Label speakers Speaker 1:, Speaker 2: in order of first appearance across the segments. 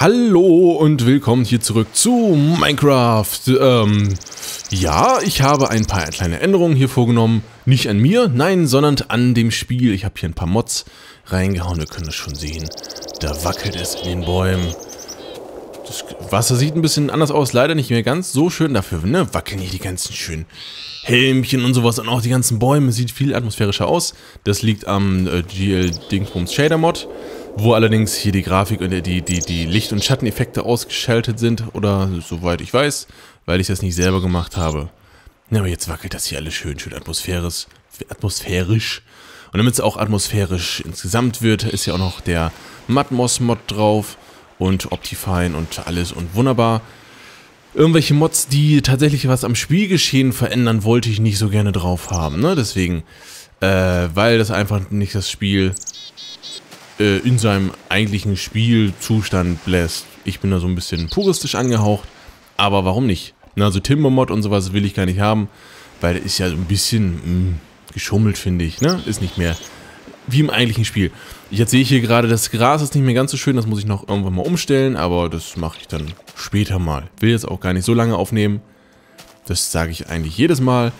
Speaker 1: Hallo und willkommen hier zurück zu Minecraft. Ja, ich habe ein paar kleine Änderungen hier vorgenommen. Nicht an mir, nein, sondern an dem Spiel. Ich habe hier ein paar Mods reingehauen, wir können das schon sehen. Da wackelt es in den Bäumen. Das Wasser sieht ein bisschen anders aus, leider nicht mehr ganz so schön. Dafür wackeln hier die ganzen schönen Helmchen und sowas und auch die ganzen Bäume. Sieht viel atmosphärischer aus. Das liegt am GL-Dingsbums Shader Mod, wo allerdings hier die Grafik und die Licht- und Schatteneffekte ausgeschaltet sind. Oder soweit ich weiß, weil ich das nicht selber gemacht habe. Ja, aber jetzt wackelt das hier alles schön atmosphärisch. Und damit es auch atmosphärisch insgesamt wird, ist ja auch noch der Matmos-Mod drauf. Und Optifine und alles und wunderbar. Irgendwelche Mods, die tatsächlich was am Spielgeschehen verändern, wollte ich nicht so gerne drauf haben. Ne? Deswegen, weil das einfach nicht das Spiel in seinem eigentlichen Spielzustand lässt. Ich bin da so ein bisschen puristisch angehaucht, aber warum nicht? Na, also Timber-Mod und sowas will ich gar nicht haben, weil das ist ja so ein bisschen geschummelt, finde ich. Ne? Ist nicht mehr wie im eigentlichen Spiel. Jetzt sehe ich hier gerade, das Gras ist nicht mehr ganz so schön, das muss ich noch irgendwann mal umstellen, aber das mache ich dann später mal. Will jetzt auch gar nicht so lange aufnehmen. Das sage ich eigentlich jedes Mal.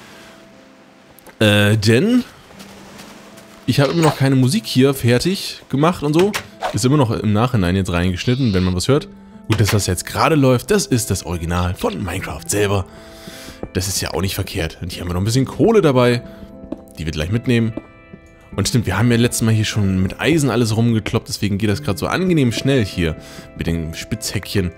Speaker 1: Denn ich habe immer noch keine Musik hier fertig gemacht und so. Ist immer noch im Nachhinein jetzt reingeschnitten, wenn man was hört. Gut, das, was jetzt gerade läuft, das ist das Original von Minecraft selber. Das ist ja auch nicht verkehrt. Und hier haben wir noch ein bisschen Kohle dabei. Die wir gleich mitnehmen. Und stimmt, wir haben ja letztes Mal hier schon mit Eisen alles rumgekloppt, deswegen geht das gerade so angenehm schnell hier mit den Spitzhäckchen.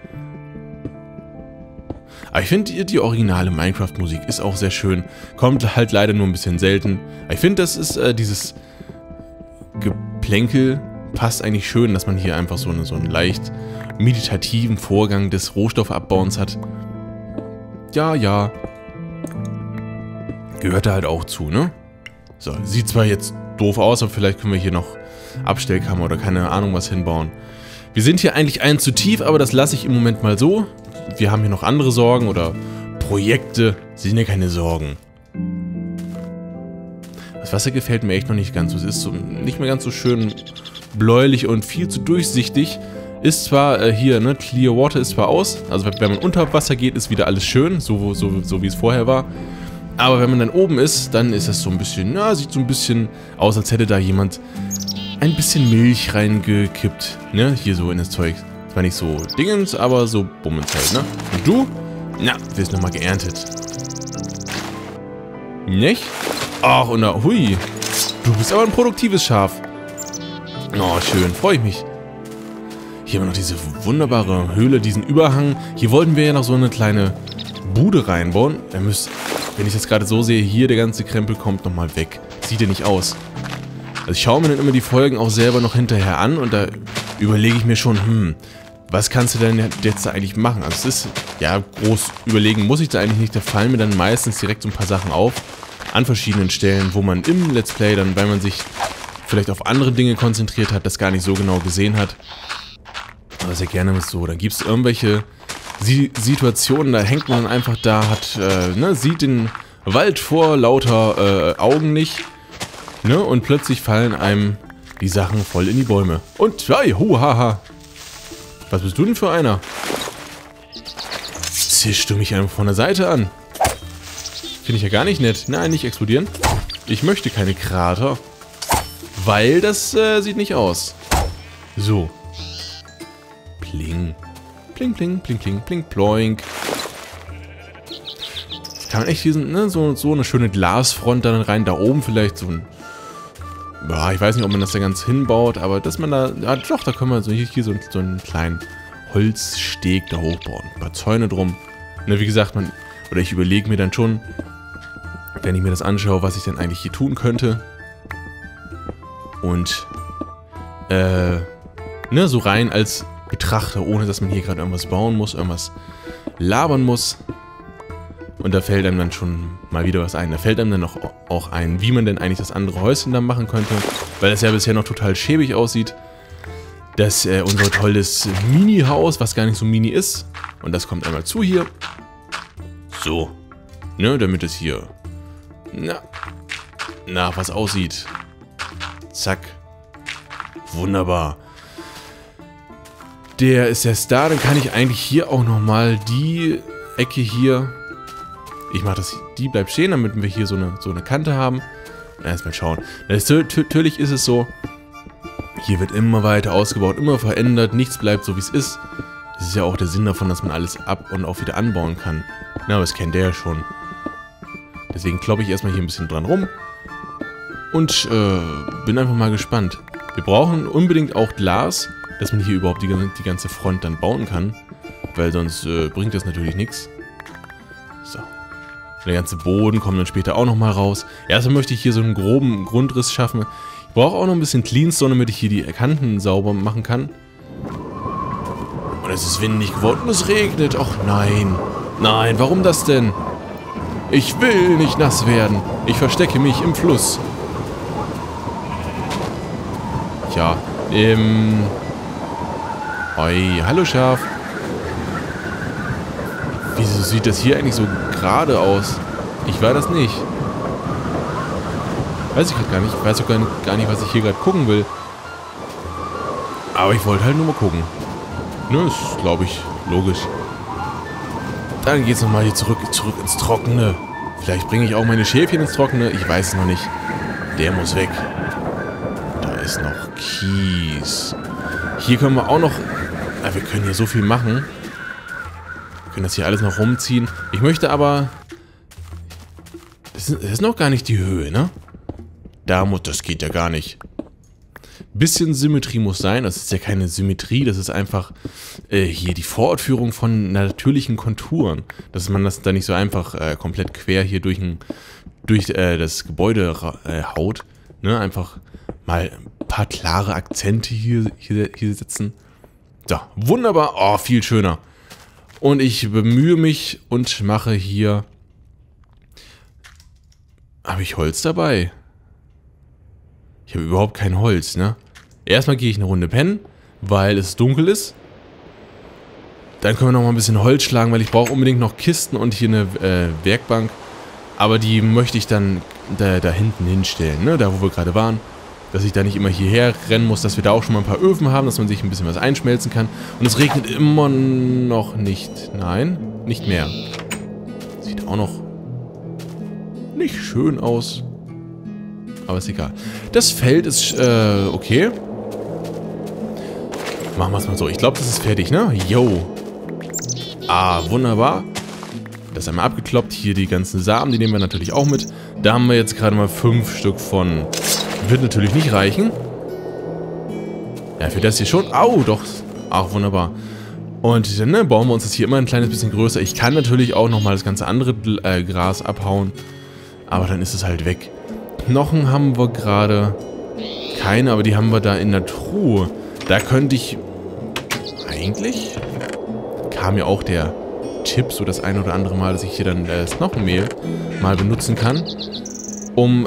Speaker 1: Aber ich finde, die originale Minecraft-Musik ist auch sehr schön. Kommt halt leider nur ein bisschen selten. Aber ich finde, das ist dieses Geplänkel passt eigentlich schön, dass man hier einfach so einen leicht meditativen Vorgang des Rohstoffabbauens hat. Ja, ja. Gehört da halt auch zu, ne? So, sieht zwar jetzt doof aus, aber vielleicht können wir hier noch Abstellkammer oder keine Ahnung was hinbauen. Wir sind hier eigentlich ein zu tief, aber das lasse ich im Moment mal so. Wir haben hier noch andere Sorgen oder Projekte. Sind ja keine Sorgen. Das Wasser gefällt mir echt noch nicht ganz so. Es ist so nicht mehr ganz so schön bläulich und viel zu durchsichtig. Ist zwar hier, ne, Clear Water ist zwar aus. Also wenn man unter Wasser geht, ist wieder alles schön, so wie es vorher war. Aber wenn man dann oben ist, dann ist das so ein bisschen, ja, sieht so ein bisschen aus, als hätte da jemand ein bisschen Milch reingekippt, ne, hier so in das Zeug. Zwar nicht so Dingens, aber so Bummens halt, ne. Und du? Na, wirst nochmal geerntet. Nicht? Ach, und da, hui, du bist aber ein produktives Schaf. Oh, schön, freue ich mich. Hier haben wir noch diese wunderbare Höhle, diesen Überhang. Hier wollten wir ja noch so eine kleine Bude reinbauen. Er müsste... Wenn ich das gerade so sehe, hier der ganze Krempel kommt nochmal weg. Sieht ja nicht aus. Also ich schaue mir dann immer die Folgen auch selber noch hinterher an und da überlege ich mir schon, was kannst du denn jetzt da eigentlich machen? Also es ist, ja, groß überlegen muss ich da eigentlich nicht. Da fallen mir dann meistens direkt so ein paar Sachen auf. An verschiedenen Stellen, wo man im Let's Play dann, weil man sich vielleicht auf andere Dinge konzentriert hat, das gar nicht so genau gesehen hat. Aber sehr gerne ist so. Dann gibt es irgendwelche Situationen, da hängt man einfach da, hat, sieht den Wald vor lauter Augen nicht, ne, und plötzlich fallen einem die Sachen voll in die Bäume. Und, hey, huhaha. Was bist du denn für einer? Zischst du mich einfach von der Seite an? Finde ich ja gar nicht nett. Nein, nicht explodieren. Ich möchte keine Krater, weil das sieht nicht aus. So. Pling. Pling, pling, pling, pling, pling, ploink. Kann man echt diesen, ne, so eine schöne Glasfront dann rein, da oben vielleicht so ein... Ja, ich weiß nicht, ob man das da ganz hinbaut, aber dass man da... Ja, doch, da können wir so hier so einen kleinen Holzsteg da hochbauen. Ein paar Zäune drum. Ne, wie gesagt, oder ich überlege mir dann schon, wenn ich mir das anschaue, was ich denn eigentlich hier tun könnte. Und, ne, so rein als Betrachter, ohne dass man hier gerade irgendwas bauen muss, irgendwas labern muss. Und da fällt einem dann schon mal wieder was ein. Da fällt einem dann auch ein, wie man denn eigentlich das andere Häuschen dann machen könnte. Weil das ja bisher noch total schäbig aussieht. Das unser tolles Mini-Haus, was gar nicht so mini ist. Und das kommt einmal zu hier. So. Ne, damit es hier nach was aussieht. Zack. Wunderbar. Der ist jetzt da. Dann kann ich eigentlich hier auch nochmal die Ecke hier... Ich mache das, die bleibt stehen, damit wir hier so eine Kante haben. Erstmal schauen. Natürlich ist es so, hier wird immer weiter ausgebaut, immer verändert, nichts bleibt so wie es ist. Das ist ja auch der Sinn davon, dass man alles ab und auch wieder anbauen kann. Na, aber das kennt der ja schon. Deswegen kloppe ich erstmal hier ein bisschen dran rum. Und bin einfach mal gespannt. Wir brauchen unbedingt auch Glas, dass man hier überhaupt die ganze Front dann bauen kann. Weil sonst bringt das natürlich nichts. So. Der ganze Boden kommt dann später auch nochmal raus. Erstmal möchte ich hier so einen groben Grundriss schaffen. Ich brauche auch noch ein bisschen Cleanstone, damit ich hier die Kanten sauber machen kann. Und es ist windig geworden und es regnet. Ach nein. Nein, warum das denn? Ich will nicht nass werden. Ich verstecke mich im Fluss. Tja, Oi, hallo Schaf. Wieso sieht das hier eigentlich so gerade aus? Ich war das nicht. Weiß ich gerade gar nicht. Ich weiß auch gar nicht, was ich hier gerade gucken will. Aber ich wollte halt nur mal gucken. Ne, ist, glaube ich, logisch. Dann geht's nochmal hier zurück ins Trockene. Vielleicht bringe ich auch meine Schäfchen ins Trockene. Ich weiß es noch nicht. Der muss weg. Da ist noch Kies. Hier können wir auch noch... wir können hier so viel machen. Wir können das hier alles noch rumziehen. Ich möchte aber... Das ist noch gar nicht die Höhe, ne? Das geht ja gar nicht. Bisschen Symmetrie muss sein. Das ist ja keine Symmetrie. Das ist einfach hier die Vorortführung von natürlichen Konturen. Dass man das da nicht so einfach komplett quer hier durch das Gebäude haut. Ne? Einfach mal ein paar klare Akzente hier setzen. So, wunderbar. Oh, viel schöner. Und ich bemühe mich und mache hier... Habe ich Holz dabei? Ich habe überhaupt kein Holz, ne? Erstmal gehe ich eine Runde pennen, weil es dunkel ist. Dann können wir noch mal ein bisschen Holz schlagen, weil ich brauche unbedingt noch Kisten und hier eine Werkbank. Aber die möchte ich dann da hinten hinstellen, ne? Da, wo wir gerade waren. Dass ich da nicht immer hierher rennen muss, dass wir da auch schon mal ein paar Öfen haben, dass man sich ein bisschen was einschmelzen kann. Und es regnet immer noch nicht. Nein, nicht mehr. Sieht auch noch nicht schön aus. Aber ist egal. Das Feld ist, okay. Machen wir es mal so. Ich glaube, das ist fertig, ne? Yo. Ah, wunderbar. Das ist einmal abgekloppt. Hier die ganzen Samen, die nehmen wir natürlich auch mit. Da haben wir jetzt gerade mal 5 Stück von. Wird natürlich nicht reichen. Ja, für das hier schon. Au, doch. Ach, wunderbar. Und dann bauen wir uns das hier immer ein kleines bisschen größer. Ich kann natürlich auch nochmal das ganze andere Gras abhauen. Aber dann ist es halt weg. Knochen haben wir gerade keine, aber die haben wir da in der Truhe. Da könnte ich... Eigentlich kam ja auch der Tipp so das ein oder andere Mal, dass ich hier dann das Knochenmehl mal benutzen kann, um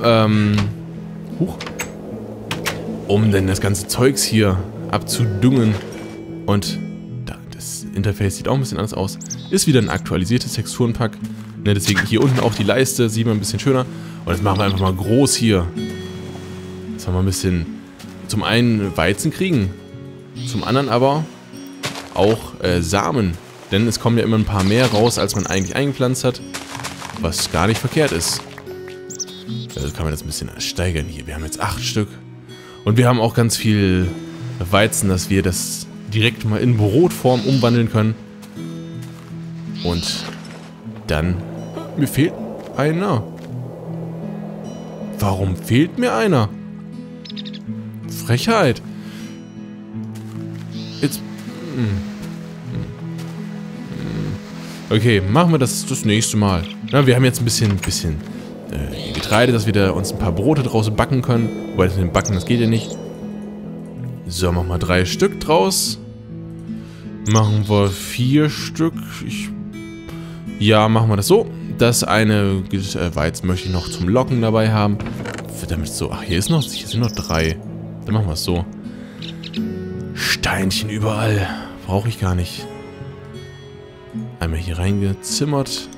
Speaker 1: dann das ganze Zeugs hier abzudüngen. Und das Interface sieht auch ein bisschen anders aus. Ist wieder ein aktualisiertes Texturenpack. Ne, deswegen hier unten auch die Leiste, sieht man ein bisschen schöner. Und das machen wir einfach mal groß hier. Dass wir mal ein bisschen zum einen Weizen kriegen, zum anderen aber auch Samen. Denn es kommen ja immer ein paar mehr raus, als man eigentlich eingepflanzt hat. Was gar nicht verkehrt ist. Also kann man das ein bisschen steigern hier. Wir haben jetzt 8 Stück. Und wir haben auch ganz viel Weizen, dass wir das direkt mal in Brotform umwandeln können. Und dann... Mir fehlt einer. Warum fehlt mir einer? Frechheit. Jetzt... Okay, machen wir das nächste Mal. Ja, wir haben jetzt ein bisschen Getreide, dass wir da uns ein paar Brote draus backen können. Wobei das mit dem Backen, das geht ja nicht. So, machen wir 3 Stück draus. Machen wir 4 Stück. Ja, machen wir das so. Das eine Weizen möchte ich noch zum Locken dabei haben. Damit so. Ach, hier sind noch 3. Dann machen wir es so. Steinchen überall. Brauche ich gar nicht. Einmal hier reingezimmert.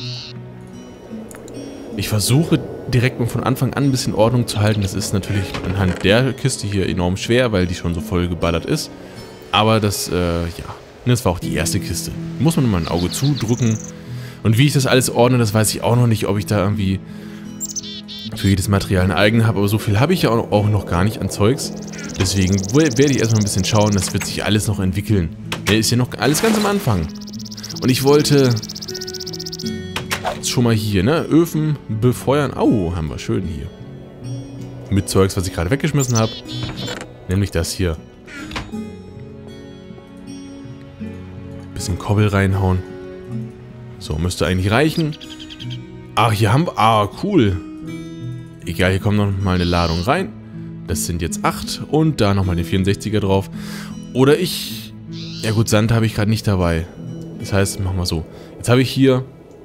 Speaker 1: Ich versuche direkt mal von Anfang an ein bisschen Ordnung zu halten. Das ist natürlich anhand der Kiste hier enorm schwer, weil die schon so voll geballert ist. Aber das, ja, das war auch die erste Kiste. Muss man mal ein Auge zudrücken. Und wie ich das alles ordne, das weiß ich auch noch nicht, ob ich da irgendwie für jedes Material ein eigen habe. Aber so viel habe ich ja auch noch gar nicht an Zeugs. Deswegen werde ich erstmal ein bisschen schauen, das wird sich alles noch entwickeln. Ist ja noch alles ganz am Anfang. Und ich wollte schon mal hier, ne, Öfen befeuern. Au, haben wir schön hier. Mit Zeugs, was ich gerade weggeschmissen habe. Nämlich das hier. Bisschen Kobbel reinhauen. So, müsste eigentlich reichen. Ach, hier haben wir... Ah, cool. Egal, hier kommt noch mal eine Ladung rein. Das sind jetzt 8 und da nochmal den 64er drauf. Oder ich... Ja gut, Sand habe ich gerade nicht dabei. Das heißt, machen wir so. Jetzt habe ich hier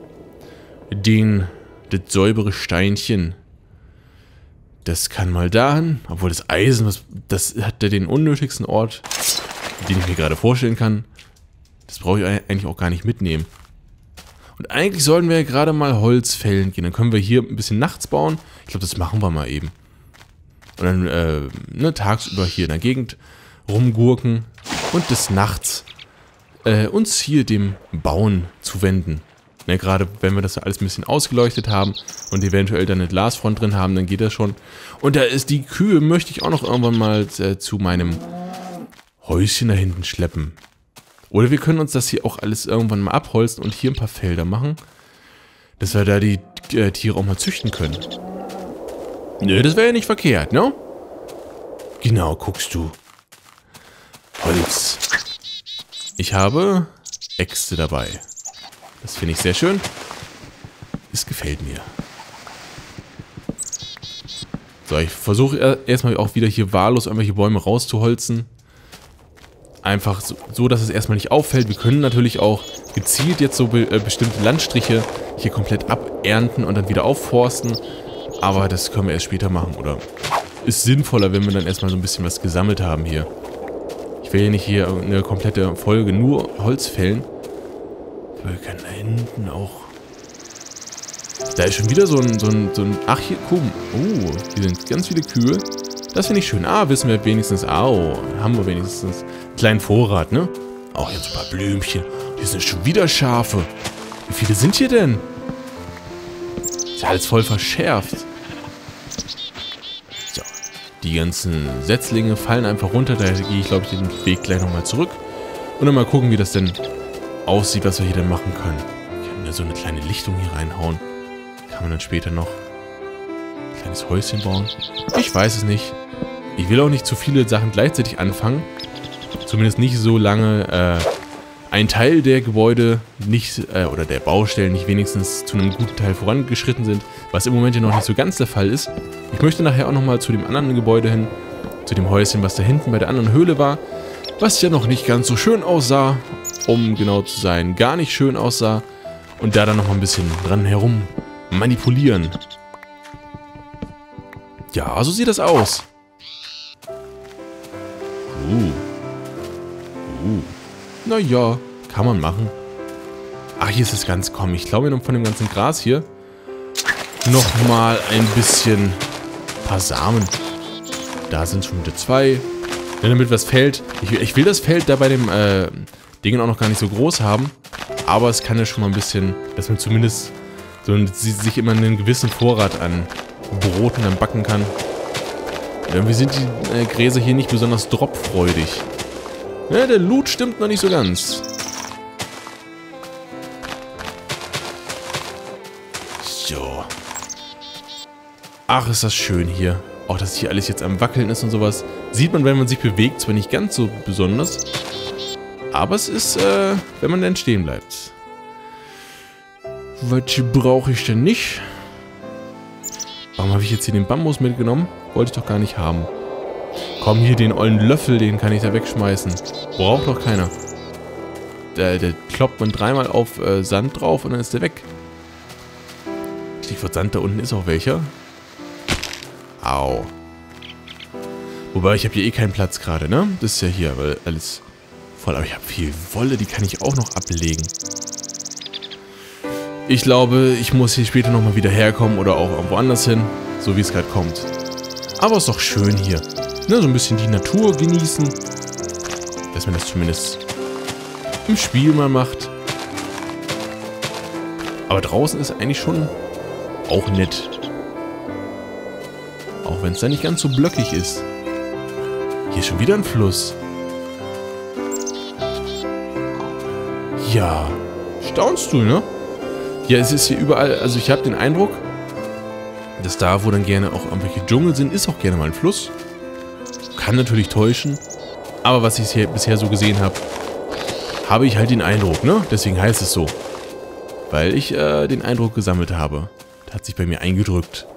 Speaker 1: das säubere Steinchen. Das kann mal dahin. Obwohl das Eisen, das hat ja den unnötigsten Ort, den ich mir gerade vorstellen kann. Das brauche ich eigentlich auch gar nicht mitnehmen. Und eigentlich sollten wir ja gerade mal Holz fällen gehen. Dann können wir hier ein bisschen nachts bauen. Ich glaube, das machen wir mal eben. Und dann ne, tagsüber hier in der Gegend rumgurken. Und des Nachts uns hier dem Bauen zuwenden. Ne, gerade wenn wir das alles ein bisschen ausgeleuchtet haben und eventuell dann eine Glasfront drin haben, dann geht das schon. Und da ist die Kühe, möchte ich auch noch irgendwann mal zu meinem Häuschen da hinten schleppen. Oder wir können uns das hier auch alles irgendwann mal abholzen und hier ein paar Felder machen, dass wir da die Tiere auch mal züchten können. Nö, das wäre ja nicht verkehrt, ne? Genau, guckst du. Holz. Ich habe Äxte dabei. Das finde ich sehr schön. Es gefällt mir. So, ich versuche erstmal auch wieder hier wahllos irgendwelche Bäume rauszuholzen. Einfach so, dass es erstmal nicht auffällt. Wir können natürlich auch gezielt jetzt so bestimmte Landstriche hier komplett abernten und dann wieder aufforsten. Aber das können wir erst später machen. Oder ist sinnvoller, wenn wir dann erstmal so ein bisschen was gesammelt haben hier. Ich will ja nicht hier eine komplette Folge nur Holz fällen. Wir können da hinten auch... Da ist schon wieder so ein... Ach, hier, guck. Oh, hier sind ganz viele Kühe. Das finde ich schön. Ah, wissen wir wenigstens... Au, haben wir wenigstens einen kleinen Vorrat, ne? Auch jetzt ein paar Blümchen. Hier sind schon wieder Schafe. Wie viele sind hier denn? Ist ja alles voll verschärft. So. Die ganzen Setzlinge fallen einfach runter. Da gehe ich, glaube ich, den Weg gleich nochmal zurück. Und dann mal gucken, wie das denn aussieht, was wir hier denn machen können. Ich kann da so eine kleine Lichtung hier reinhauen. Kann man dann später noch ein kleines Häuschen bauen? Ich weiß es nicht. Ich will auch nicht zu viele Sachen gleichzeitig anfangen. Zumindest nicht so lange ein Teil der Gebäude nicht, oder der Baustellen nicht wenigstens zu einem guten Teil vorangeschritten sind, was im Moment ja noch nicht so ganz der Fall ist. Ich möchte nachher auch nochmal zu dem anderen Gebäude hin, zu dem Häuschen, was da hinten bei der anderen Höhle war, was ja noch nicht ganz so schön aussah, um genau zu sein, gar nicht schön aussah, und da dann noch mal ein bisschen dran herum manipulieren. Ja, so sieht das aus. Naja, kann man machen. Ach, hier ist es ganz komm. Ich glaube, von dem ganzen Gras hier nochmal ein bisschen paar Samen. Da sind schon wieder 2. Denn damit was fällt. Ich will das Feld da bei dem Dingen auch noch gar nicht so groß haben. Aber es kann ja schon mal ein bisschen, dass man zumindest so sich immer einen gewissen Vorrat an Broten dann backen kann. Irgendwie sind die Gräser hier nicht besonders dropfreudig. Ja, der Loot stimmt noch nicht so ganz. So. Ach, ist das schön hier. Auch, dass hier alles jetzt am Wackeln ist und sowas. Sieht man, wenn man sich bewegt, zwar nicht ganz so besonders. Aber es ist, wenn man dann stehen bleibt. Was brauche ich denn nicht? Warum habe ich jetzt hier den Bambus mitgenommen? Wollte ich doch gar nicht haben. Komm, hier den ollen Löffel, den kann ich da wegschmeißen. Braucht doch keiner. Der kloppt man dreimal auf Sand drauf und dann ist der weg. Stichwort Sand, da unten ist auch welcher. Au. Wobei, ich habe hier eh keinen Platz gerade, ne? Das ist ja hier, weil alles voll. Aber ich habe viel Wolle, die kann ich auch noch ablegen. Ich glaube, ich muss hier später nochmal wieder herkommen oder auch irgendwo anders hin. So wie es gerade kommt. Aber ist doch schön hier. Ne, so ein bisschen die Natur genießen. dass man das zumindest im Spiel mal macht. Aber draußen ist eigentlich schon auch nett. Auch wenn es da nicht ganz so blöckig ist. Hier ist schon wieder ein Fluss. Ja, staunst du, ne? Ja, es ist hier überall, also ich habe den Eindruck, dass da, wo dann gerne auch irgendwelche Dschungel sind, ist auch gerne mal ein Fluss. Kann natürlich täuschen, aber was ich hier bisher so gesehen habe, habe ich halt den Eindruck, ne? Deswegen heißt es so. Weil ich den Eindruck gesammelt habe. Das hat sich bei mir eingedrückt.